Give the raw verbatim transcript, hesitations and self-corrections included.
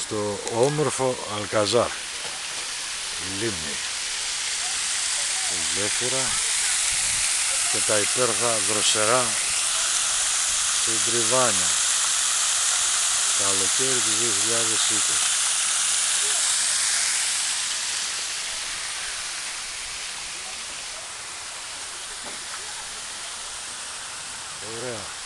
στο όμορφο Αλκαζάρ, η λίμνη, η γέφυρα και τα υπέροχα δροσερά συντριβάνια, καλοκαίρι του δύο χιλιάδες είκοσι. Ωραία.